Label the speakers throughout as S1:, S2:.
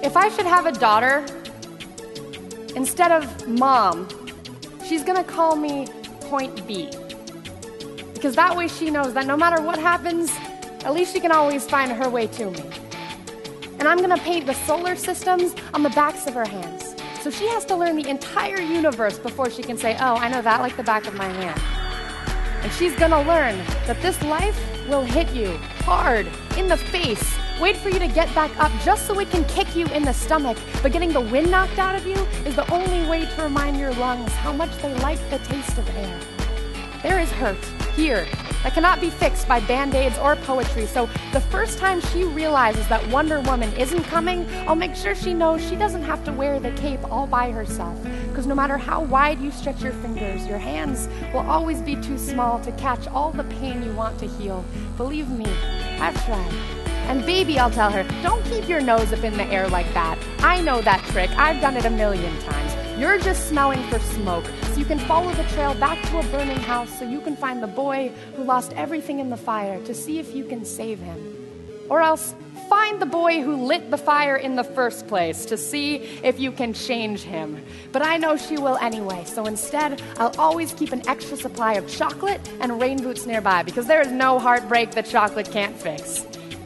S1: if I should have a daughter, instead of mom, she's gonna call me Point B. Because that way she knows that no matter what happens, at least she can always find her way to me. And I'm gonna paint the solar systems on the backs of her hands. So she has to learn the entire universe before she can say, oh, I know that like the back of my hand. And she's gonna learn that this life will hit you hard in the face, wait for you to get back up just so it can kick you in the stomach. But getting the wind knocked out of you is the only way to remind your lungs how much they like the taste of air. There is hurt here that cannot be fixed by band-aids or poetry. So the first time she realizes that Wonder Woman isn't coming, I'll make sure she knows she doesn't have to wear the cape all by herself. Because no matter how wide you stretch your fingers, your hands will always be too small to catch all the pain you want to heal. Believe me, I've tried. And baby, I'll tell her, don't keep your nose up in the air like that. I know that trick. I've done it a million times. You're just smelling for smoke, so you can follow the trail back to a burning house so you can find the boy who lost everything in the fire to see if you can save him. Or else, find the boy who lit the fire in the first place to see if you can change him. But I know she will anyway, so instead, I'll always keep an extra supply of chocolate and rain boots nearby because there is no heartbreak that chocolate can't fix.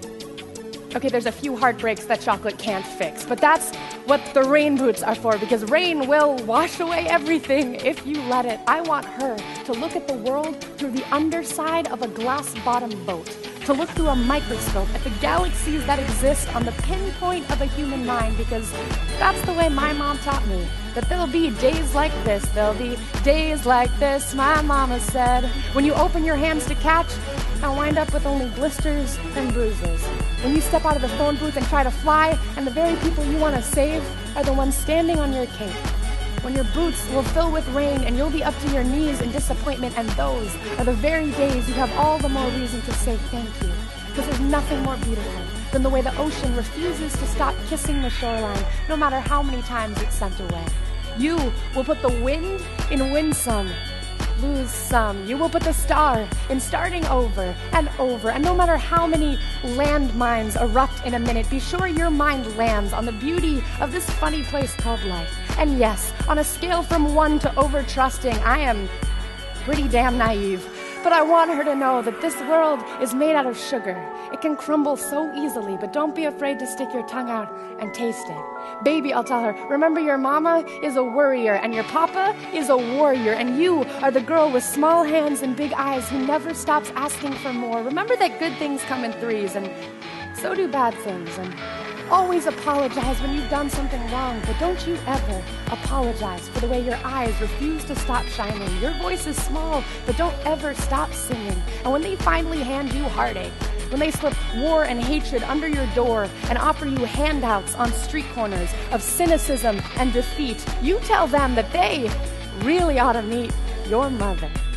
S1: Okay, there's a few heartbreaks that chocolate can't fix, but that's what the rain boots are for, because rain will wash away everything if you let it. I want her to look at the world through the underside of a glass-bottom boat, to look through a microscope at the galaxies that exist on the pinpoint of a human mind, because that's the way my mom taught me, that there'll be days like this, there'll be days like this, my mama said. When you open your hands to catch, I'll wind up with only blisters and bruises. When you step out of the phone booth and try to fly, and the very people you want to save are the ones standing on your cape. When your boots will fill with rain and you'll be up to your knees in disappointment, and those are the very days you have all the more reason to say thank you. Because there's nothing more beautiful than the way the ocean refuses to stop kissing the shoreline, no matter how many times it's sent away. You will put the wind in wind some, lose some. You will put the star in starting over and over. And no matter how many landmines erupt in a minute, be sure your mind lands on the beauty of this funny place called life. And yes, on a scale from 1 to over-trusting, I am pretty damn naive. But I want her to know that this world is made out of sugar. It can crumble so easily, but don't be afraid to stick your tongue out and taste it. Baby, I'll tell her, remember your mama is a worrier and your papa is a warrior, and you are the girl with small hands and big eyes who never stops asking for more. Remember that good things come in threes, and so do bad things. And always apologize when you've done something wrong, but don't you ever apologize for the way your eyes refuse to stop shining. Your voice is small, but don't ever stop singing. And when they finally hand you heartache, when they slip war and hatred under your door and offer you handouts on street corners of cynicism and defeat, you tell them that they really ought to meet your mother.